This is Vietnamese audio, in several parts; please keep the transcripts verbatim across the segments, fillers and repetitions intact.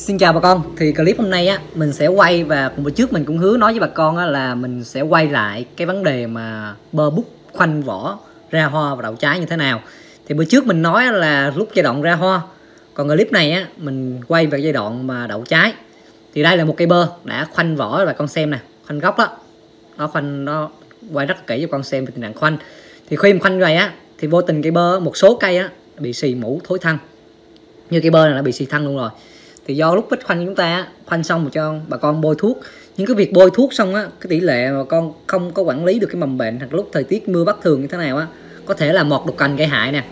Xin chào bà con, thì clip hôm nay á mình sẽ quay, và bữa trước mình cũng hứa nói với bà con á, là mình sẽ quay lại cái vấn đề mà bơ bút khoanh vỏ ra hoa và đậu trái như thế nào. Thì bữa trước mình nói là lúc giai đoạn ra hoa, còn clip này á mình quay về giai đoạn mà đậu trái. Thì đây là một cây bơ đã khoanh vỏ, bà con xem nè, khoanh gốc đó, nó khoanh nó quay rất kỹ cho con xem về tình trạng khoanh. Thì khi mà khoanh như vậy á thì vô tình cây bơ, một số cây á bị xì mũ thối thân, như cây bơ này nó bị xì thân luôn rồi. Thì do lúc vết khoanh chúng ta á, khoanh xong rồi cho bà con bôi thuốc, nhưng cái việc bôi thuốc xong á, cái tỷ lệ mà con không có quản lý được cái mầm bệnh, hoặc lúc thời tiết mưa bất thường như thế nào á, có thể là một độc cành gây hại nè,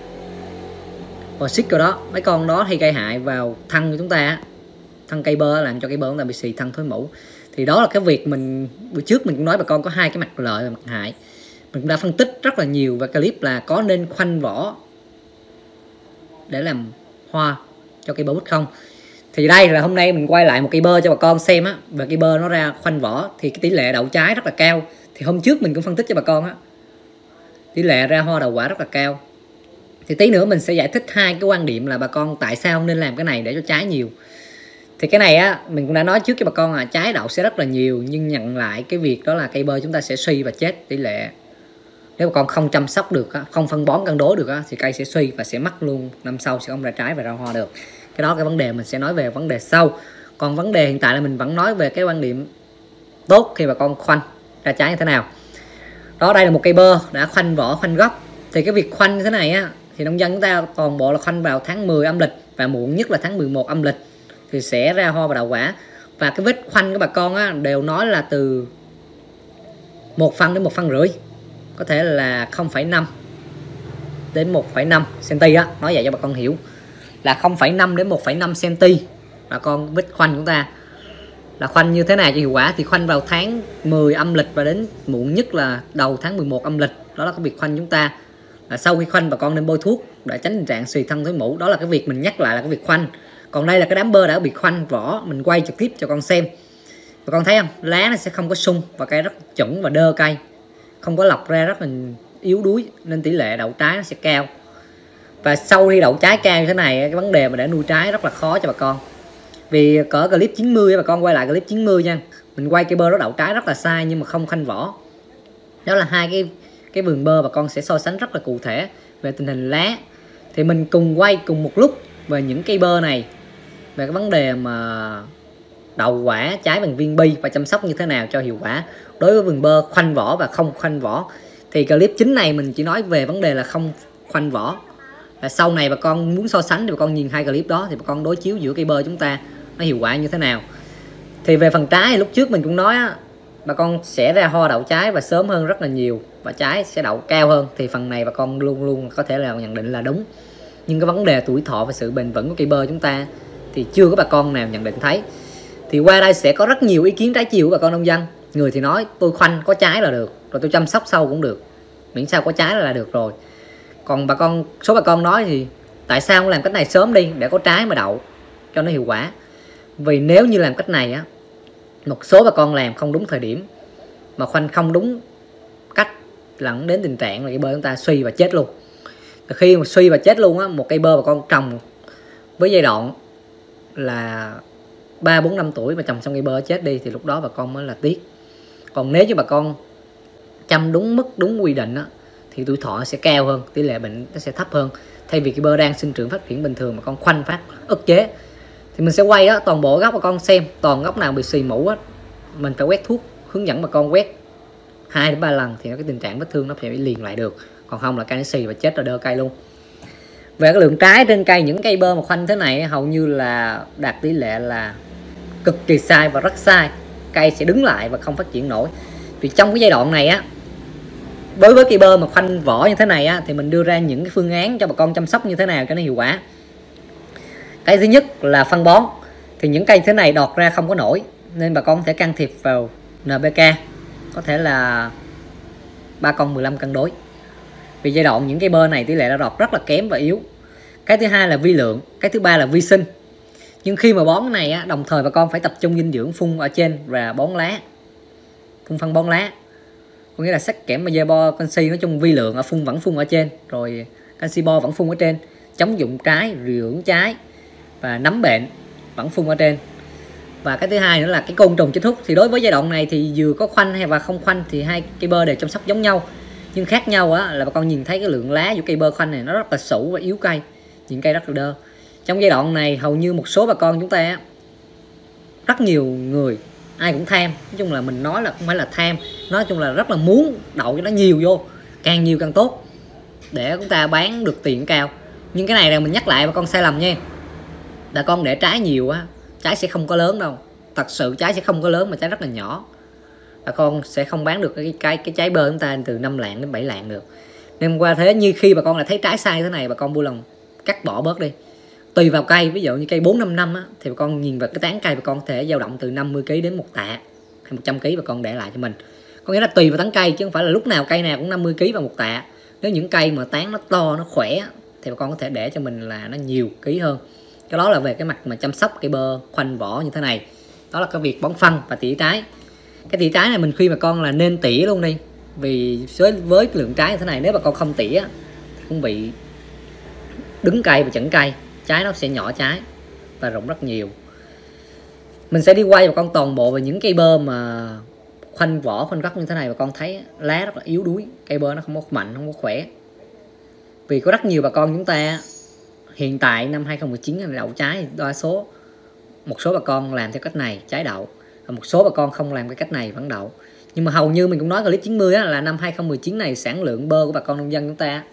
và xích vào đó, mấy con đó thì gây hại vào thân của chúng ta á, thân cây bơ, làm cho cây bơ chúng ta bị xì thân thối mũ. Thì đó là cái việc mình bữa trước mình cũng nói bà con có hai cái mặt lợi và mặt hại. Mình cũng đã phân tích rất là nhiều và clip là có nên khoanh vỏ để làm hoa cho cây bơ bút không. Thì đây là hôm nay mình quay lại một cây bơ cho bà con xem á, và cây bơ nó ra khoanh vỏ thì cái tỷ lệ đậu trái rất là cao. Thì hôm trước mình cũng phân tích cho bà con á, tỷ lệ ra hoa đậu quả rất là cao. Thì tí nữa mình sẽ giải thích hai cái quan điểm là bà con tại sao nên làm cái này để cho trái nhiều. Thì cái này á mình cũng đã nói trước cho bà con là trái đậu sẽ rất là nhiều, nhưng nhận lại cái việc đó là cây bơ chúng ta sẽ suy và chết tỷ lệ. Nếu bà con không chăm sóc được, không phân bón cân đối được thì cây sẽ suy và sẽ mất luôn, năm sau sẽ không ra trái và ra hoa được. Cái đó cái vấn đề mình sẽ nói về vấn đề sau. Còn vấn đề hiện tại là mình vẫn nói về cái quan điểm tốt khi bà con khoanh ra trái như thế nào. Đó, đây là một cây bơ đã khoanh vỏ, khoanh gốc. Thì cái việc khoanh như thế này á thì nông dân chúng ta toàn bộ là khoanh vào tháng mười âm lịch, và muộn nhất là tháng mười một âm lịch thì sẽ ra hoa và đậu quả. Và cái vết khoanh của bà con á đều nói là từ một phân đến một phân rưỡi, có thể là không phẩy năm đến một phẩy năm xăng-ti-mét á, nói vậy cho bà con hiểu là không phẩy năm đến một phẩy năm xăng-ti-mét. Bà con vết khoanh chúng ta là khoanh như thế nào cho hiệu quả thì khoanh vào tháng mười âm lịch và đến muộn nhất là đầu tháng mười một âm lịch. Đó là cái việc khoanh chúng ta, là sau khi khoanh bà con nên bôi thuốc để tránh tình trạng xì thân thối mũ. Đó là cái việc mình nhắc lại là cái việc khoanh. Còn đây là cái đám bơ đã bị khoanh vỏ, mình quay trực tiếp cho con xem. Bà con thấy không, lá nó sẽ không có sung và cây rất chuẩn và đơ cây, không có lọc ra, rất là yếu đuối, nên tỷ lệ đậu trái nó sẽ cao. Và sau khi đậu trái cao như thế này, cái vấn đề mà để nuôi trái rất là khó cho bà con. Vì cỡ clip chín mươi, bà con quay lại clip chín mươi nha, mình quay cây bơ nó đậu trái rất là sai nhưng mà không khoanh vỏ. Đó là hai cái cái vườn bơ bà con sẽ so sánh rất là cụ thể về tình hình lá. Thì mình cùng quay cùng một lúc về những cây bơ này, về cái vấn đề mà đậu quả, trái bằng viên bi và chăm sóc như thế nào cho hiệu quả đối với vườn bơ khoanh vỏ và không khoanh vỏ. Thì clip chính này mình chỉ nói về vấn đề là không khoanh vỏ. Và sau này bà con muốn so sánh thì bà con nhìn hai clip đó thì bà con đối chiếu giữa cây bơ chúng ta nó hiệu quả như thế nào. Thì về phần trái, lúc trước mình cũng nói á, bà con sẽ ra hoa đậu trái và sớm hơn rất là nhiều, và trái sẽ đậu cao hơn. Thì phần này bà con luôn luôn có thể là nhận định là đúng. Nhưng cái vấn đề tuổi thọ và sự bền vững của cây bơ chúng ta thì chưa có bà con nào nhận định thấy. Thì qua đây sẽ có rất nhiều ý kiến trái chiều của bà con nông dân. Người thì nói tôi khoanh có trái là được, rồi tôi chăm sóc sau cũng được, miễn sao có trái là được rồi. Còn bà con, số bà con nói thì tại sao không làm cách này sớm đi để có trái mà đậu cho nó hiệu quả. Vì nếu như làm cách này á, một số bà con làm không đúng thời điểm mà khoanh không đúng cách, dẫn đến tình trạng là cây bơ chúng ta suy và chết luôn. Khi mà suy và chết luôn á, một cây bơ bà con trồng với giai đoạn là ba bốn năm tuổi mà trồng xong cây bơ chết đi thì lúc đó bà con mới là tiếc. Còn nếu như bà con chăm đúng mức, đúng quy định á, thì tuổi thọ sẽ cao hơn, tỷ lệ bệnh nó sẽ thấp hơn. Thay vì cây bơ đang sinh trưởng phát triển bình thường mà con khoanh phát ức chế. Thì mình sẽ quay á, toàn bộ gốc bà con xem, toàn gốc nào bị xì mũ á, mình phải quét thuốc, hướng dẫn bà con quét hai đến ba lần thì cái tình trạng vết thương nó sẽ bị liền lại được. Còn không là cây nó xì và chết rồi, đơ cây luôn. Về cái lượng trái trên cây, những cây bơ mà khoanh thế này hầu như là đạt tỷ lệ là cực kỳ sai và rất sai. Cây sẽ đứng lại và không phát triển nổi. Vì trong cái giai đoạn này á, đối với cây bơ mà khoanh vỏ như thế này á, thì mình đưa ra những cái phương án cho bà con chăm sóc như thế nào cho nó hiệu quả. Cái thứ nhất là phân bón. Thì những cây thế này đọt ra không có nổi, nên bà con có thể can thiệp vào en pê ca, có thể là ba con mười lăm cân đối. Vì giai đoạn những cây bơ này tỷ lệ đã đọt rất là kém và yếu. Cái thứ hai là vi lượng. Cái thứ ba là vi sinh. Nhưng khi mà bón cái này á, đồng thời bà con phải tập trung dinh dưỡng phun ở trên và bón lá, phun phân bón lá, có nghĩa là sắt, kẽm, magie, bo, canxi, nói chung vi lượng ở phun vẫn phun ở trên, rồi canxi bo vẫn phun ở trên, chống dụng trái, dưỡng trái và nấm bệnh. vẫn phun ở trên. Và cái thứ hai nữa là cái côn trùng chích hút. Thì đối với giai đoạn này thì vừa có khoanh hay và không khoanh thì hai cây bơ đều chăm sóc giống nhau, nhưng khác nhau á là bà con nhìn thấy cái lượng lá của cây bơ khoanh này nó rất là sủ và yếu cây, những cây rất là đơ. Trong giai đoạn này hầu như một số bà con chúng ta á, rất nhiều người ai cũng tham, nói chung là mình nói là không phải là tham, nói chung là rất là muốn đậu cho nó nhiều vô, càng nhiều càng tốt để chúng ta bán được tiền cao. Nhưng cái này là mình nhắc lại bà con sai lầm nha, bà con để trái nhiều á trái sẽ không có lớn đâu, thật sự trái sẽ không có lớn mà trái rất là nhỏ, bà con sẽ không bán được cái cái cái trái bơ chúng ta từ năm lạng đến bảy lạng được. Nên qua thế như khi bà con là thấy trái sai thế này, bà con vui lòng cắt bỏ bớt đi. Tùy vào cây, ví dụ như cây bốn năm năm á, thì bà con nhìn vào cái tán cây bà con có thể dao động từ năm mươi ki lô gam đến một tạ hay một trăm ki lô gam bà con để lại cho mình. Có nghĩa là tùy vào tán cây chứ không phải là lúc nào cây nào cũng năm mươi ki lô gam và một tạ. Nếu những cây mà tán nó to, nó khỏe thì bà con có thể để cho mình là nó nhiều ký hơn. Cái đó là về cái mặt mà chăm sóc cây bơ khoanh vỏ như thế này. Đó là cái việc bón phân và tỉa trái. Cái tỉa trái này mình khuyên bà con là nên tỉa luôn đi. Vì với, với cái lượng trái như thế này nếu bà con không tỉa thì cũng bị đứng cây và chẩn cây, trái nó sẽ nhỏ trái và rụng rất nhiều. Mình sẽ đi quay bà con toàn bộ về những cây bơ mà khoanh vỏ khoanh gốc như thế này, bà con thấy lá rất là yếu đuối, cây bơ nó không có mạnh, không có khỏe. Vì có rất nhiều bà con chúng ta hiện tại năm hai không một chín đậu trái, đa số một số bà con làm theo cách này trái đậu, và một số bà con không làm cái cách này vẫn đậu. Nhưng mà hầu như mình cũng nói clip chín mươi á, là năm hai không một chín này sản lượng bơ của bà con nông dân chúng ta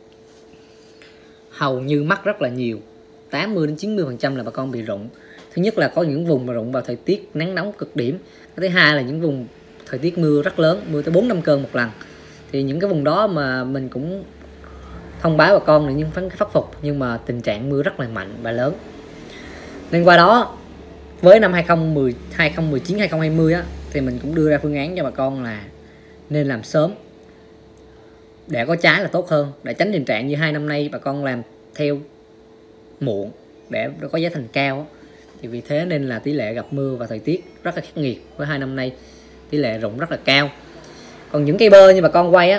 hầu như mắc rất là nhiều, tám mươi đến chín mươi phần trăm là bà con bị rụng. Thứ nhất là có những vùng mà rụng vào thời tiết nắng nóng cực điểm, cái thứ hai là những vùng thời tiết mưa rất lớn, mưa tới bốn năm cơn một lần. Thì những cái vùng đó mà mình cũng thông báo bà con là nhưng phải khắc phục, nhưng mà tình trạng mưa rất là mạnh và lớn. Nên qua đó với năm hai không một không, hai không một chín, hai không hai mươi á, thì mình cũng đưa ra phương án cho bà con là nên làm sớm để có trái là tốt hơn, để tránh tình trạng như hai năm nay bà con làm theo muộn để có giá thành cao. Thì vì thế nên là tỷ lệ gặp mưa và thời tiết rất là khắc nghiệt, với hai năm nay tỷ lệ rụng rất là cao. Còn những cây bơ như bà con quay á,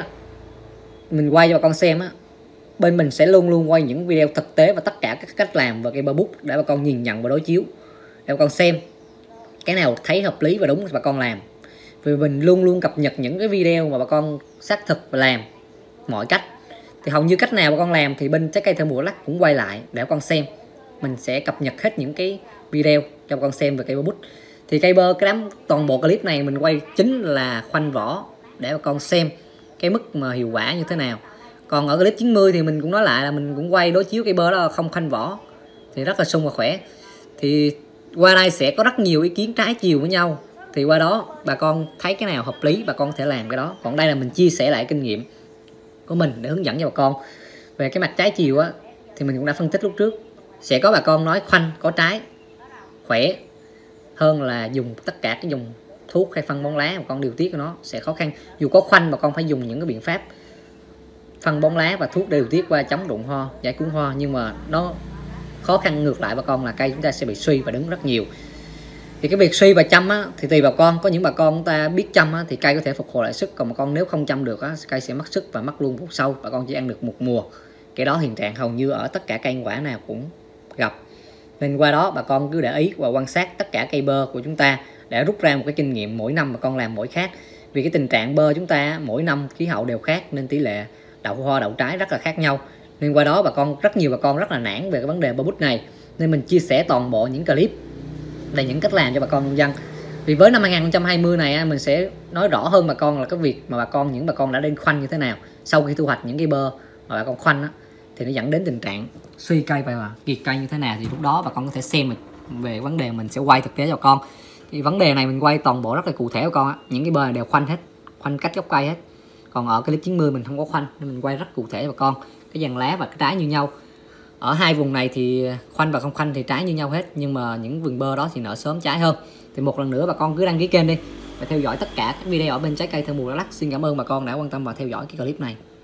mình quay cho bà con xem á, bên mình sẽ luôn luôn quay những video thực tế và tất cả các cách làm và cây bơ bút để bà con nhìn nhận và đối chiếu, để bà con xem cái nào thấy hợp lý và đúng thì bà con làm. Vì mình luôn luôn cập nhật những cái video mà bà con xác thực và làm mọi cách, thì hầu như cách nào bà con làm thì bên trái cây theo mùa lắc cũng quay lại để bà con xem. Mình sẽ cập nhật hết những cái video cho bà con xem về cây bơ bút. Thì cây bơ cái đám toàn bộ clip này mình quay chính là khoanh vỏ để bà con xem cái mức mà hiệu quả như thế nào. Còn ở clip chín mươi thì mình cũng nói lại là mình cũng quay đối chiếu cây bơ đó không khoanh vỏ thì rất là sung và khỏe. Thì qua đây sẽ có rất nhiều ý kiến trái chiều với nhau, thì qua đó bà con thấy cái nào hợp lý bà con có thể làm cái đó. Còn đây là mình chia sẻ lại kinh nghiệm của mình để hướng dẫn cho bà con. Về cái mặt trái chiều á thì mình cũng đã phân tích lúc trước, sẽ có bà con nói khoanh có trái khỏe hơn là dùng tất cả cái dùng thuốc hay phân bón lá, bà con điều tiết của nó sẽ khó khăn. Dù có khoanh bà con phải dùng những cái biện pháp phân bón lá và thuốc để điều tiết qua chống rụng hoa, giải cứu hoa, nhưng mà nó khó khăn ngược lại bà con là cây chúng ta sẽ bị suy và đứng rất nhiều. Thì cái việc suy và chăm á, thì tùy bà con, có những bà con chúng ta biết chăm á, thì cây có thể phục hồi lại sức, còn bà con nếu không chăm được á, cây sẽ mất sức và mất luôn vụ sâu, bà con chỉ ăn được một mùa. Cái đó hiện trạng hầu như ở tất cả cây quả nào cũng gặp. Nên qua đó bà con cứ để ý và quan sát tất cả cây bơ của chúng ta để rút ra một cái kinh nghiệm, mỗi năm bà con làm mỗi khác. Vì cái tình trạng bơ chúng ta mỗi năm khí hậu đều khác nên tỷ lệ đậu hoa đậu trái rất là khác nhau. Nên qua đó bà con rất nhiều bà con rất là nản về cái vấn đề bơ bút này, nên mình chia sẻ toàn bộ những clip về những cách làm cho bà con nông dân. Vì với năm hai không hai không này mình sẽ nói rõ hơn bà con là cái việc mà bà con những bà con đã đến khoanh như thế nào sau khi thu hoạch những cái bơ mà bà con khoanh á, thì nó dẫn đến tình trạng suy cây và kiệt cây như thế nào. Thì lúc đó bà con có thể xem về vấn đề mình sẽ quay thực tế cho bà con. Thì vấn đề này mình quay toàn bộ rất là cụ thể bà con á, những cái bơ này đều khoanh hết, khoanh cách gốc cây hết. Còn ở clip chín mươi mình không có khoanh nên mình quay rất cụ thể cho bà con, cái dàn lá và cái trái như nhau. Ở hai vùng này thì khoanh và không khoanh thì trái như nhau hết, nhưng mà những vườn bơ đó thì nở sớm trái hơn. Thì một lần nữa bà con cứ đăng ký kênh đi và theo dõi tất cả các video ở bên trái cây theo mùa Đắk Lắk. Xin cảm ơn bà con đã quan tâm và theo dõi cái clip này.